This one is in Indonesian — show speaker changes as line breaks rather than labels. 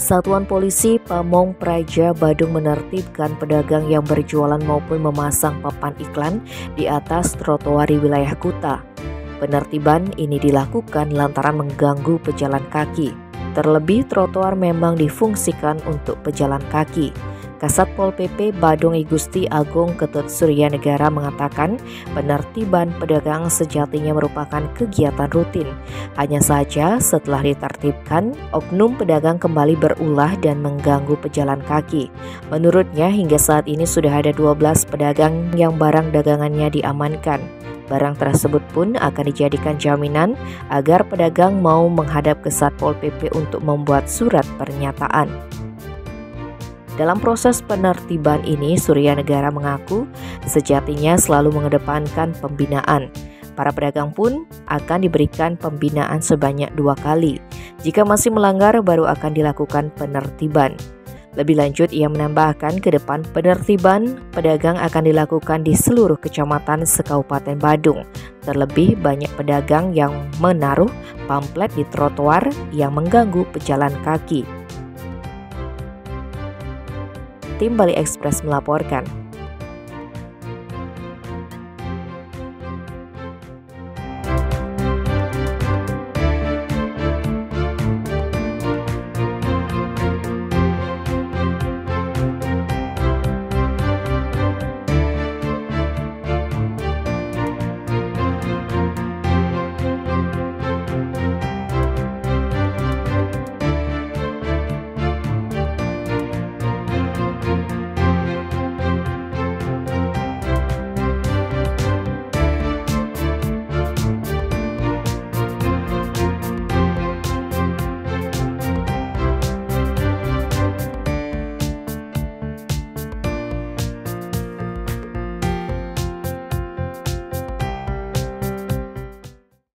Satuan Polisi Pamong Praja Badung menertibkan pedagang yang berjualan maupun memasang papan iklan di atas trotoar di wilayah Kuta. Penertiban ini dilakukan lantaran mengganggu pejalan kaki. Terlebih trotoar memang difungsikan untuk pejalan kaki. Kasat Pol PP Badung I Gusti Agung Ketut Surya Negara mengatakan penertiban pedagang sejatinya merupakan kegiatan rutin. Hanya saja setelah ditertibkan, oknum pedagang kembali berulah dan mengganggu pejalan kaki. Menurutnya hingga saat ini sudah ada 12 pedagang yang barang dagangannya diamankan. Barang tersebut pun akan dijadikan jaminan agar pedagang mau menghadap ke Satpol PP untuk membuat surat pernyataan. Dalam proses penertiban ini, Surya Negara mengaku sejatinya selalu mengedepankan pembinaan. Para pedagang pun akan diberikan pembinaan sebanyak 2 kali. Jika masih melanggar, baru akan dilakukan penertiban. Lebih lanjut, ia menambahkan ke depan penertiban pedagang akan dilakukan di seluruh kecamatan se-Kabupaten Badung. Terlebih banyak pedagang yang menaruh pamflet di trotoar yang mengganggu pejalan kaki. Tim Bali Express melaporkan.